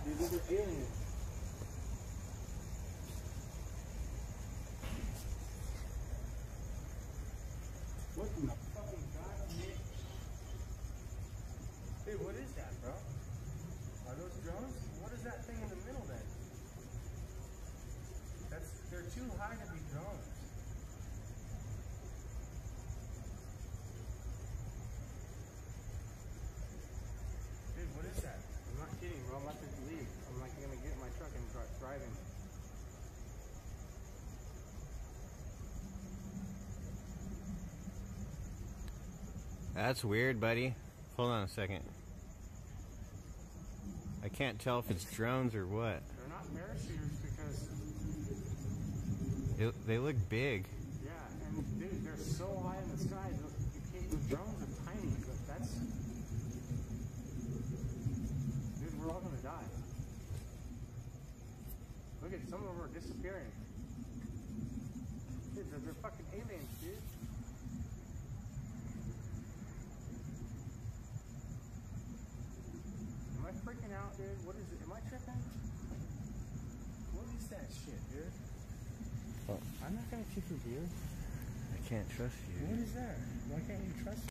Dude, these are aliens. What in the fucking god, Nick? Dude, what is that, bro? Are those drones? What is that thing in the middle then? They're too high to be drones. Dude, what is that? I'm not kidding, bro. I'm about to leave. I'm like gonna get in my truck and start driving. That's weird, buddy. Hold on a second. I can't tell if it's drones or what. They're not parachuters because... They look big. Yeah, and dude, they're so high in the sky. The drones are tiny, but that's... Dude, we're all gonna die. Look at some of them are disappearing. Dude, they're fucking aliens, dude. Am I freaking out, dude? What is it? Am I tripping? What is that shit, dude? Oh. I'm not gonna kick your beer. I can't trust you. What is that? Why can't you trust me?